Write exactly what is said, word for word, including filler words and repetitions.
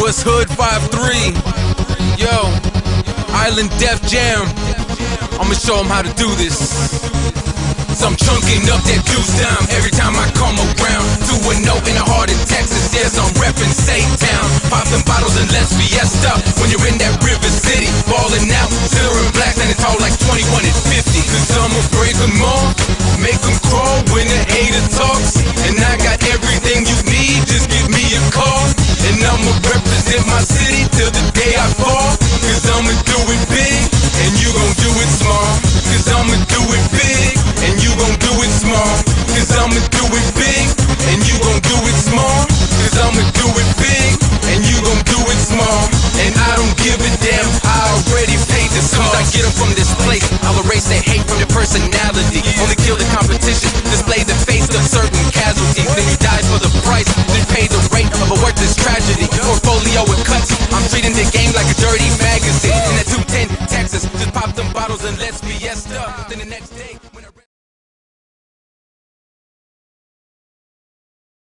it's Hood five three. Yo, Island Def Jam. I'ma show them how to do this. So I'm chunking up that juice dime every time I come around. two and oh in the heart of Texas, yes, I'm reppin' Satan. Poppin' bottles and let's fiesta. When you're in that River City, ballin' out, silver and black, standing tall like twenty-one and fifty. Cause I'ma break them off, make them crawl when the hater talks. And I got everything you need, just give me a call. And I'ma represent my city till the day I fall. Cause I'ma do it big, and you gon' do it small. Cause I'ma do it big, and you gon' do it small. Cause I'ma do it big, and you gon' do it small. Cause I'ma do it big, and you gon' do it small. And I don't give a damn, I already paid the cost. As soon as I get them from this place, I'll erase their hate from their personality. Only kill the competition, display the face of certain casualties. Then you die for the price, then pay the rate of a worthless tragedy. Portfolio with cuts, I'm treating the game like a dirty magazine. In that two ten Texas, just pop them bottles and let's fiesta. Then the next day